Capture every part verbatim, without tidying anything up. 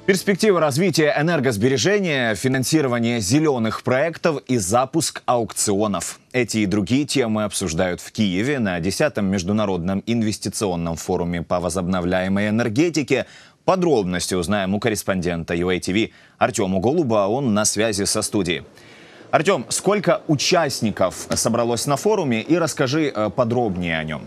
Перспективы развития энергосбережения, финансирование зеленых проектов и запуск аукционов. Эти и другие темы обсуждают в Киеве на десятом международном инвестиционном форуме по возобновляемой энергетике. Подробности узнаем у корреспондента ю эй ти ви Артема Голуба, он на связи со студией. Артем, сколько участников собралось на форуме и расскажи подробнее о нем.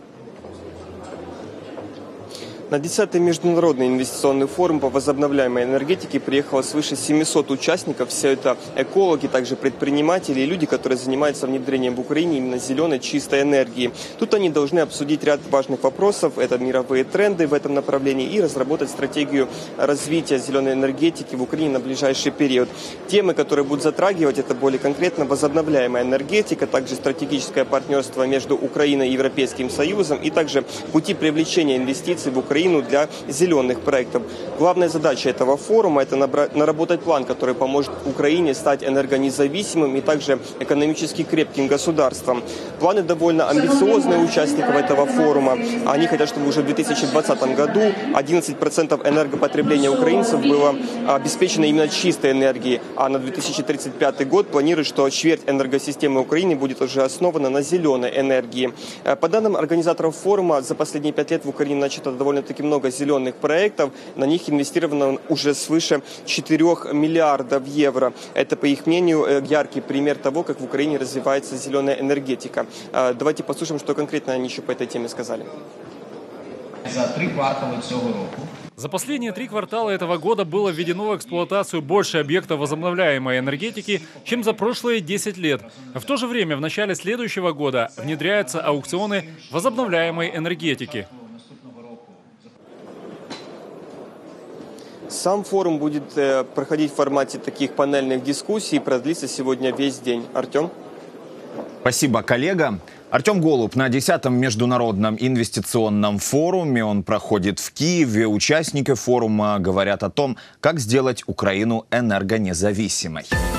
На десятый международный инвестиционный форум по возобновляемой энергетике приехало свыше семисот участников. Все это экологи, также предприниматели и люди, которые занимаются внедрением в Украине именно зеленой чистой энергии. Тут они должны обсудить ряд важных вопросов, это мировые тренды в этом направлении и разработать стратегию развития зеленой энергетики в Украине на ближайший период. Темы, которые будут затрагивать, это более конкретно возобновляемая энергетика, также стратегическое партнерство между Украиной и Европейским Союзом и также пути привлечения инвестиций в Украину для зеленых проектов. Главная задача этого форума – это наработать план, который поможет Украине стать энергонезависимым и также экономически крепким государством. Планы довольно амбициозные у участников этого форума. Они хотят, чтобы уже в две тысячи двадцатом году одиннадцать процентов энергопотребления украинцев было обеспечено именно чистой энергией, а на две тысячи тридцать пятый год планируют, что четверть энергосистемы Украины будет уже основана на зеленой энергии. По данным организаторов форума, за последние пять лет в Украине начато довольно-таки много зеленых проектов. На них инвестировано уже свыше четырёх миллиардов евро. Это, по их мнению, яркий пример того, как в Украине развивается зеленая энергетика. Давайте послушаем, что конкретно они еще по этой теме сказали. За три квартала цього року. За последние три квартала этого года было введено в эксплуатацию больше объектов возобновляемой энергетики, чем за прошлые десять лет. В то же время в начале следующего года внедряются аукционы возобновляемой энергетики. Сам форум будет э, проходить в формате таких панельных дискуссий и продлится сегодня весь день. Артем? Спасибо, коллега. Артем Голуб на десятом международном инвестиционном форуме. Он проходит в Киеве. Участники форума говорят о том, как сделать Украину энергонезависимой.